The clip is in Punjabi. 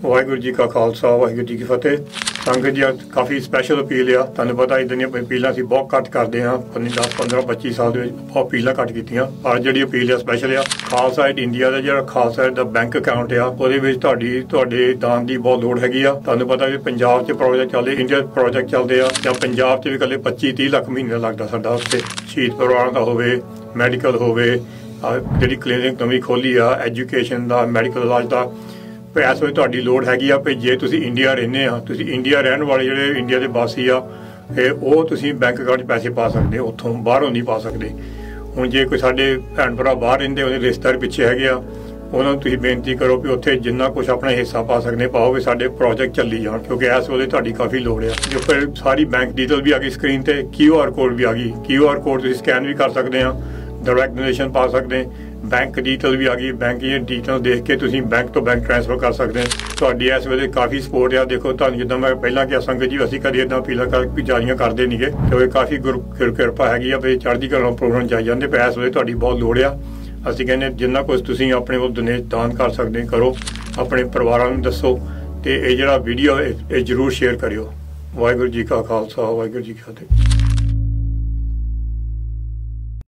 वाहिगुरू जी का खालसा वाहिगुरू जी की फतेह। संगत जी काफ़ी स्पैशल अपील आ। तुहानूं पता इदां दी अपीलां असीं बहुत घट करते हैं। 10 15 25 साल दे बहुत अपीलां घट कीतियां, पर जिहड़ी अपील आ स्पैशल आ खालसा एड इंडिया दा जिहड़ा खालसा एड दा बैंक अकाउंट आ ਉਹਦੇ ਵਿੱਚ ਤੁਹਾਡੇ ਦਾਨ ਦੀ ਬਹੁਤ ਲੋੜ ਹੈਗੀ ਆ। ਤੁਹਾਨੂੰ ਪਤਾ ਵੀ ਪੰਜਾਬ 'ਚ ਪ੍ਰੋਜੈਕਟ ਚੱਲਦੇ, ਇੰਡੀਆ ਪ੍ਰੋਜੈਕਟ ਚੱਲਦੇ ਆ, ਜਾਂ ਪੰਜਾਬ 'ਚ ਵੀ ਇਕੱਲੇ 25-30 ਲੱਖ ਮਹੀਨੇ ਲੱਗਦਾ ਸਾਡਾ ਉੱਥੇ। ਸ਼ਹੀਦ ਪਰਿਵਾਰਾਂ ਦਾ ਹੋਵੇ, ਮੈਡੀਕਲ ਹੋਵੇ, ਜਿਹੜੀ ਕਲੀਨਿਕ ਨਵੀਂ ਖੋਲੀ ਆ, ਐਜੂਕੇਸ਼ਨ ਦਾ, ਮੈਡੀਕਲ ਇਲਾਜ ਦਾ, ਇਸ ਵੇਲੇ ਤੁਹਾਡੀ ਲੋੜ ਹੈਗੀ ਆ। ਵੀ ਜੇ ਤੁਸੀਂ ਇੰਡੀਆ ਰਹਿੰਦੇ ਆ, ਤੁਸੀਂ ਇੰਡੀਆ ਰਹਿਣ ਵਾਲੇ ਜਿਹੜੇ ਇੰਡੀਆ ਦੇ ਵਾਸੀ ਆ, ਉਹ ਤੁਸੀਂ ਬੈਂਕ ਅਕਾਊਂਟ 'ਚ ਪੈਸੇ ਪਾ ਸਕਦੇ ਹੋ, ਉੱਥੋਂ ਬਾਹਰੋਂ ਨਹੀਂ ਪਾ ਸਕਦੇ। ਹੁਣ ਜੇ ਕੋਈ ਸਾਡੇ ਭੈਣ ਭਰਾ ਬਾਹਰ ਰਹਿੰਦੇ, ਉਹਦੇ ਰਿਸ਼ਤੇਦਾਰ ਪਿੱਛੇ ਹੈਗੇ ਆ, ਉਹਨਾਂ ਨੂੰ ਤੁਸੀਂ ਬੇਨਤੀ ਕਰੋ ਵੀ ਉੱਥੇ ਜਿੰਨਾ ਕੁਛ ਆਪਣਾ ਹਿੱਸਾ ਪਾ ਸਕਦੇ ਪਾਓ, ਵੀ ਸਾਡੇ ਪ੍ਰੋਜੈਕਟ ਚੱਲੀ ਜਾਣ, ਕਿਉਂਕਿ ਇਸ ਵੇਲੇ ਤੁਹਾਡੀ ਕਾਫੀ ਲੋੜ ਆ। ਜੋ ਫਿਰ ਸਾਰੀ ਬੈਂਕ ਡਿਟੇਲ ਵੀ ਆ ਗਈ ਸਕਰੀਨ ਤੇ, QR ਕੋਡ ਵੀ ਆ ਗਈ। QR ਕੋਡ ਤੁਸੀਂ ਸਕੈਨ ਵੀ ਕਰ ਸਕਦੇ ਆ, ਡਾਇਰੈਕਟ ਡੋਨੇਸ਼ਨ ਪਾ ਸਕਦੇ। ਬੈਂਕ ਡਿਟੇਲ ਵੀ ਆ ਗਈ, ਬੈਂਕ ਦੀਆਂ ਡਿਟੇਲ ਦੇਖ ਕੇ ਤੁਸੀਂ ਬੈਂਕ ਤੋਂ ਬੈਂਕ ਟ੍ਰਾਂਸਫਰ ਕਰ ਸਕਦੇ। ਤੁਹਾਡੀ ਇਸ ਵੇਲੇ ਕਾਫੀ ਸਪੋਰਟ ਆ। ਦੇਖੋ ਤੁਹਾਨੂੰ ਜਿੱਦਾਂ ਮੈਂ ਪਹਿਲਾਂ ਕਿਹਾ ਸੰਗਤ ਜੀ, ਅਸੀਂ ਕਦੀ ਇੱਦਾਂ ਅਪੀਲਾਂ ਜਾਰੀਆਂ ਕਰਦੇ ਨਹੀਂਗੇ, ਕਿਉਂਕਿ ਕਾਫੀ ਕਿਰਪਾ ਹੈਗੀ ਆ ਵੀ ਚੜ੍ਹਦੀ ਕਲਾ ਪ੍ਰੋਗਰਾਮ ਜਾਈ ਜਾਂਦੇ। ਪਰ ਇਸ ਵੇਲੇ ਤੁਹਾਡੀ ਬਹੁਤ ਲੋੜ ਆ। ਅਸੀਂ ਕਹਿੰਦੇ ਜਿੰਨਾ ਕੁਛ ਤੁਸੀਂ ਆਪਣੇ ਕੋਲ ਦਾਨ ਕਰ ਸਕਦੇ ਕਰੋ, ਆਪਣੇ ਪਰਿਵਾਰਾਂ ਨੂੰ ਦੱਸੋ, ਤੇ ਇਹ ਜਿਹੜਾ ਵੀਡੀਓ ਇਹ ਜ਼ਰੂਰ ਸ਼ੇਅਰ ਕਰਿਓ। ਵਾਹਿਗੁਰੂ ਜੀ ਕਾ ਖਾਲਸਾ ਵਾਹਿਗੁਰੂ ਜੀ ਕੀ ਫਤਿਹ।